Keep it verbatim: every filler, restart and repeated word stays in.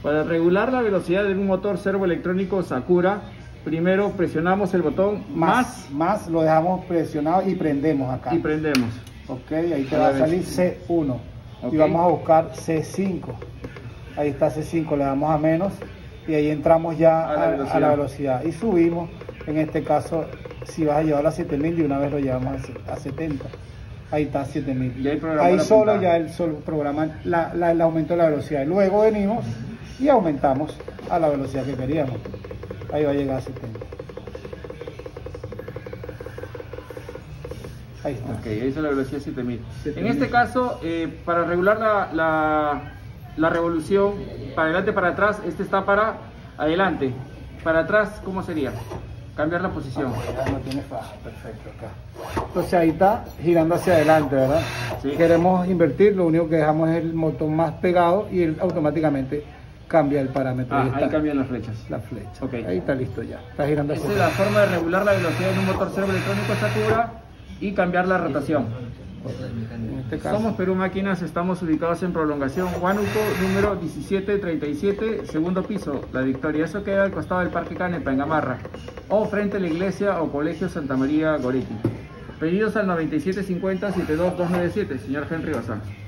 Para regular la velocidad de un motor servoelectrónico Sakura, primero presionamos el botón más, Más, más lo dejamos presionado y prendemos acá. y prendemos. Ok, ahí te A va la a salir vez. C uno. Ok. Y vamos a buscar C cinco. Ahí está C cinco, le damos a menos y ahí entramos ya A la a, velocidad. a la velocidad. Y subimos, en este caso, si vas a llevar a siete mil, de una vez lo llevamos a, a setenta. Ahí está siete mil. Y ahí programó Ahí la solo puntada. ya el solo programa la, la- el aumento de la velocidad. Y luego venimos y aumentamos a la velocidad que queríamos. Ahí va a llegar a setenta. Ahí está. Ok, ahí es la velocidad siete mil. siete En mil. este caso, eh, para regular la, la, la revolución, para adelante, para atrás, este está para adelante. Para atrás, ¿cómo sería? Cambiar la posición. Ya no tiene faja, perfecto acá. Entonces ahí está girando hacia adelante, ¿verdad? Sí. Queremos invertir, lo único que dejamos es el motor más pegado y él automáticamente cambia el parámetro. Ah, Ahí ahí está cambian las flechas. la flecha. Ok. Ahí está listo ya. Está girando hacia Esta es la adelante. forma de regular la velocidad de un motor servoelectrónico Sakura y cambiar la rotación. En este caso, Somos Perú Máquinas, estamos ubicados en Prolongación Huánuco, número diecisiete treinta y siete, segundo piso, La Victoria. Eso queda al costado del Parque Canepa, en Gamarra, o frente a la iglesia o colegio Santa María Goretti. Pedidos al noventa y siete cincuenta, setenta y dos doscientos noventa y siete, señor Henry Bazán.